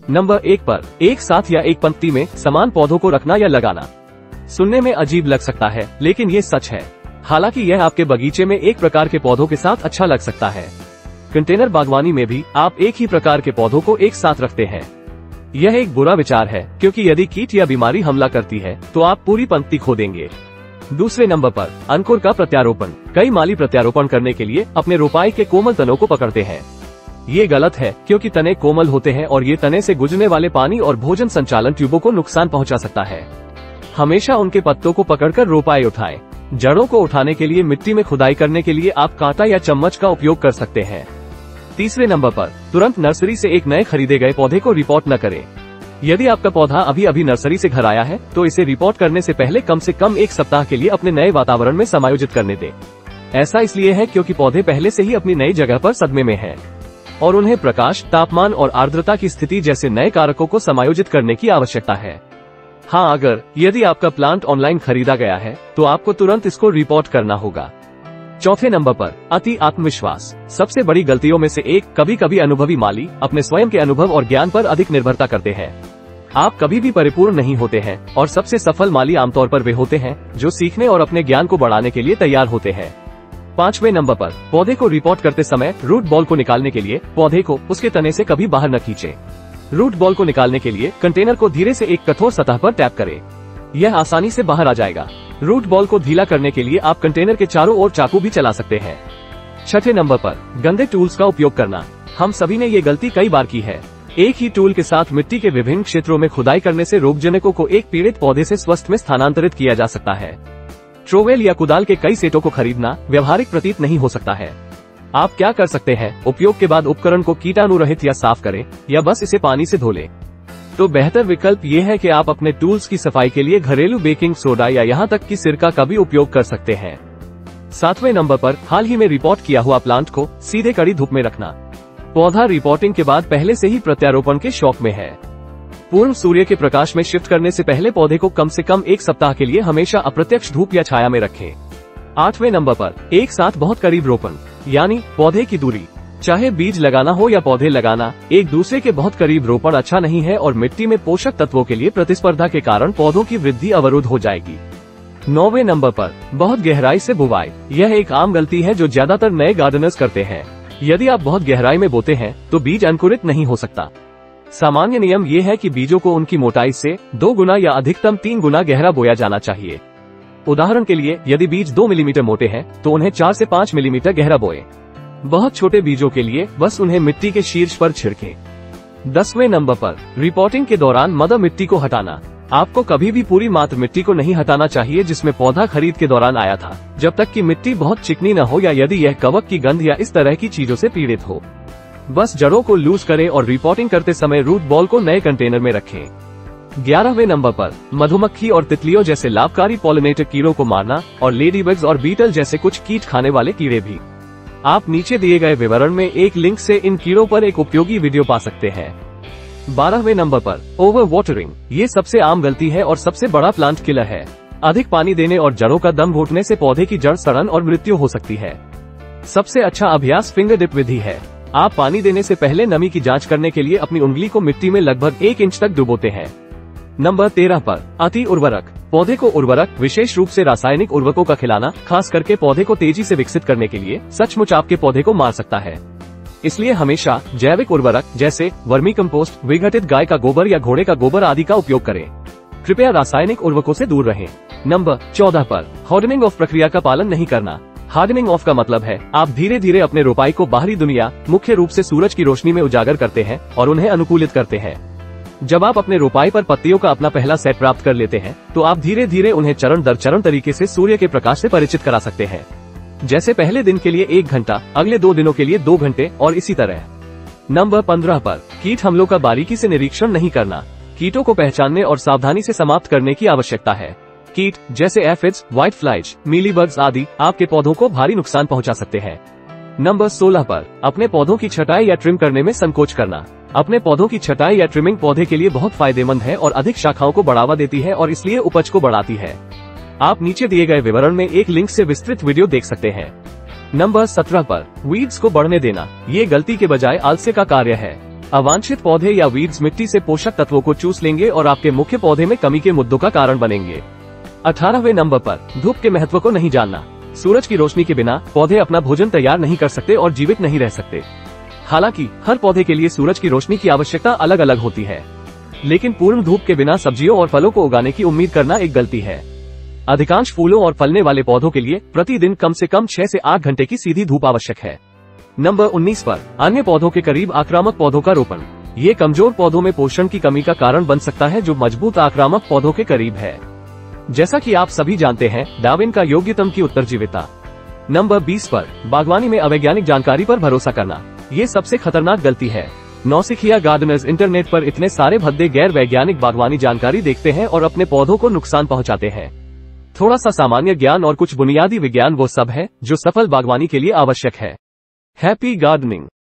Number 1 पर एक साथ या एक पंक्ति में समान पौधों को रखना या लगाना। सुनने में अजीब लग सकता है, लेकिन ये सच है। हालांकि यह आपके बगीचे में एक प्रकार के पौधों के साथ अच्छा लग सकता है। कंटेनर बागवानी में भी आप एक ही प्रकार के पौधों को एक साथ रखते हैं। यह एक बुरा विचार है, क्योंकि यदि कीट या बीमारी हमला करती है तो आप पूरी पंक्ति खो देंगे। दूसरे नंबर पर अंकुर का प्रत्यारोपण। कई माली प्रत्यारोपण करने के लिए अपने रोपाई के कोमल तनों को पकड़ते हैं। ये गलत है, क्योंकि तने कोमल होते हैं और ये तने से गुजरने वाले पानी और भोजन संचालन ट्यूबों को नुकसान पहुंचा सकता है। हमेशा उनके पत्तों को पकड़कर रोपाई उठाएं। जड़ों को उठाने के लिए मिट्टी में खुदाई करने के लिए आप कांटा या चम्मच का उपयोग कर सकते हैं। तीसरे नंबर पर तुरंत नर्सरी से एक नए खरीदे गए पौधे को रिपोर्ट न करें। यदि आपका पौधा अभी अभी नर्सरी से घर आया है तो इसे रिपोर्ट करने से पहले कम से कम एक सप्ताह के लिए अपने नए वातावरण में समायोजित करने दें। ऐसा इसलिए है क्योंकि पौधे पहले से ही अपनी नई जगह पर सदमे में हैं और उन्हें प्रकाश, तापमान और आर्द्रता की स्थिति जैसे नए कारकों को समायोजित करने की आवश्यकता है। हाँ, यदि आपका प्लांट ऑनलाइन खरीदा गया है तो आपको तुरंत इसको रिपोर्ट करना होगा। चौथे नंबर पर अति आत्मविश्वास। सबसे बड़ी गलतियों में से एक, कभी कभी अनुभवी माली अपने स्वयं के अनुभव और ज्ञान पर अधिक निर्भरता करते हैं। आप कभी भी परिपूर्ण नहीं होते हैं और सबसे सफल माली आमतौर पर वे होते हैं जो सीखने और अपने ज्ञान को बढ़ाने के लिए तैयार होते हैं। पांचवें नंबर पर पौधे को रिपोर्ट करते समय रूट बॉल को निकालने के लिए पौधे को उसके तने से कभी बाहर न खींचें। रूट बॉल को निकालने के लिए कंटेनर को धीरे से एक कठोर सतह पर टैप करें। यह आसानी से बाहर आ जाएगा। रूट बॉल को ढीला करने के लिए आप कंटेनर के चारों ओर चाकू भी चला सकते हैं। छठे नंबर पर गंदे टूल्स का उपयोग करना। हम सभी ने ये गलती कई बार की है। एक ही टूल के साथ मिट्टी के विभिन्न क्षेत्रों में खुदाई करने से रोगजनकों को एक पीड़ित पौधे से स्वस्थ में स्थानांतरित किया जा सकता है। ट्रोवेल या कुदाल के कई सेटों को खरीदना व्यवहारिक प्रतीत नहीं हो सकता है। आप क्या कर सकते हैं? उपयोग के बाद उपकरण को कीटाणु रहित या साफ करें या बस इसे पानी से धो लें। तो बेहतर विकल्प ये है कि आप अपने टूल्स की सफाई के लिए घरेलू बेकिंग सोडा या यहाँ तक कि सिरका का भी उपयोग कर सकते हैं। सातवें नंबर पर हाल ही में रिपोर्ट किया हुआ प्लांट को सीधे कड़ी धूप में रखना। पौधा रिपोर्टिंग के बाद पहले से ही प्रत्यारोपण के शौक में है। पूर्ण सूर्य के प्रकाश में शिफ्ट करने से पहले पौधे को कम से कम एक सप्ताह के लिए हमेशा अप्रत्यक्ष धूप या छाया में रखें। आठवें नंबर पर एक साथ बहुत करीब रोपण, यानी पौधे की दूरी। चाहे बीज लगाना हो या पौधे लगाना, एक दूसरे के बहुत करीब रोपण अच्छा नहीं है और मिट्टी में पोषक तत्वों के लिए प्रतिस्पर्धा के कारण पौधों की वृद्धि अवरुद्ध हो जाएगी। नौवें नंबर पर बहुत गहराई से बुवाई। यह एक आम गलती है जो ज्यादातर नए गार्डनर्स करते हैं। यदि आप बहुत गहराई में बोते हैं तो बीज अंकुरित नहीं हो सकता। सामान्य नियम ये है कि बीजों को उनकी मोटाई से 2 गुना या अधिकतम 3 गुना गहरा बोया जाना चाहिए। उदाहरण के लिए, यदि बीज 2 मिलीमीटर मोटे हैं तो उन्हें 4 से 5 मिलीमीटर गहरा बोए। बहुत छोटे बीजों के लिए बस उन्हें मिट्टी के शीर्ष पर छिड़कें। 10वें नंबर पर रिपोर्टिंग के दौरान मदर मिट्टी को हटाना। आपको कभी भी पूरी मात्र मिट्टी को नहीं हटाना चाहिए जिसमें पौधा खरीद के दौरान आया था, जब तक कि मिट्टी बहुत चिकनी न हो या यदि यह कवक की गंध या इस तरह की चीजों से पीड़ित हो। बस जड़ों को लूज करें और रिपोर्टिंग करते समय रूट बॉल को नए कंटेनर में रखें। 11वें नंबर पर मधुमक्खी और तितलियों जैसे लाभकारी पॉलिनेटर कीड़ों को मारना और लेडीबग्स और बीटल जैसे कुछ कीट खाने वाले कीड़े भी। आप नीचे दिए गए विवरण में एक लिंक से इन कीड़ों पर एक उपयोगी वीडियो पा सकते हैं। 12वें नंबर पर ओवर वाटरिंग। ये सबसे आम गलती है और सबसे बड़ा प्लांट किलर है। अधिक पानी देने और जड़ों का दम घुटने से पौधे की जड़ सड़न और मृत्यु हो सकती है। सबसे अच्छा अभ्यास फिंगर डिप विधि है। आप पानी देने से पहले नमी की जांच करने के लिए अपनी उंगली को मिट्टी में लगभग 1 इंच तक डुबोते हैं। नंबर 13 पर अति उर्वरक। पौधे को उर्वरक, विशेष रूप से रासायनिक उर्वरकों का खिलाना, खास करके पौधे को तेजी से विकसित करने के लिए, सचमुच आपके पौधे को मार सकता है। इसलिए हमेशा जैविक उर्वरक जैसे वर्मी कंपोस्ट, विघटित गाय का गोबर या घोड़े का गोबर आदि का उपयोग करें। कृपया रासायनिक उर्वरकों से दूर रहें। नंबर 14 पर हार्डनिंग ऑफ प्रक्रिया का पालन नहीं करना। हार्डनिंग ऑफ का मतलब है आप धीरे धीरे अपने रोपाई को बाहरी दुनिया, मुख्य रूप से सूरज की रोशनी में उजागर करते हैं और उन्हें अनुकूलित करते हैं। जब आप अपने रोपाई पर पत्तियों का अपना पहला सेट प्राप्त कर लेते हैं तो आप धीरे धीरे उन्हें चरण दर चरण तरीके से सूर्य के प्रकाश से परिचित करा सकते हैं। जैसे पहले दिन के लिए 1 घंटा, अगले 2 दिनों के लिए 2 घंटे और इसी तरह। नंबर 15 पर कीट हमलों का बारीकी से निरीक्षण नहीं करना। कीटों को पहचानने और सावधानी से समाप्त करने की आवश्यकता है। कीट जैसे एफिड्स, व्हाइट फ्लाइज, मीलीबग्स आदि आपके पौधों को भारी नुकसान पहुंचा सकते हैं। नंबर 16 पर अपने पौधों की छटाई या ट्रिम करने में संकोच करना। अपने पौधों की छटाई या ट्रिमिंग पौधे के लिए बहुत फायदेमंद है और अधिक शाखाओं को बढ़ावा देती है और इसलिए उपज को बढ़ाती है। आप नीचे दिए गए विवरण में एक लिंक से विस्तृत वीडियो देख सकते हैं। नंबर 17 पर वीड्स को बढ़ने देना। ये गलती के बजाय आलस्य का कार्य है। अवांछित पौधे या वीड्स मिट्टी से पोषक तत्वों को चूस लेंगे और आपके मुख्य पौधे में कमी के मुद्दों का कारण बनेंगे। 18वें नंबर पर, धूप के महत्व को नहीं जानना। सूरज की रोशनी के बिना पौधे अपना भोजन तैयार नहीं कर सकते और जीवित नहीं रह सकते। हालांकि हर पौधे के लिए सूरज की रोशनी की आवश्यकता अलग अलग होती है, लेकिन पूर्ण धूप के बिना सब्जियों और फलों को उगाने की उम्मीद करना एक गलती है। अधिकांश फूलों और फलने वाले पौधों के लिए प्रतिदिन कम से कम 6 से 8 घंटे की सीधी धूप आवश्यक है। नंबर 19 पर, अन्य पौधों के करीब आक्रामक पौधों का रोपण। ये कमजोर पौधों में पोषण की कमी का कारण बन सकता है जो मजबूत आक्रामक पौधों के करीब है। जैसा कि आप सभी जानते हैं, डार्विन का योग्यतम की उत्तरजीविता। नंबर 20 पर, बागवानी में अवैज्ञानिक जानकारी पर भरोसा करना। ये सबसे खतरनाक गलती है। नौसिखिया गार्डनर्स इंटरनेट पर इतने सारे भद्दे गैर वैज्ञानिक बागवानी जानकारी देखते हैं और अपने पौधों को नुकसान पहुंचाते हैं। थोड़ा सा सामान्य ज्ञान और कुछ बुनियादी विज्ञान वो सब है जो सफल बागवानी के लिए आवश्यक है। Happy gardening.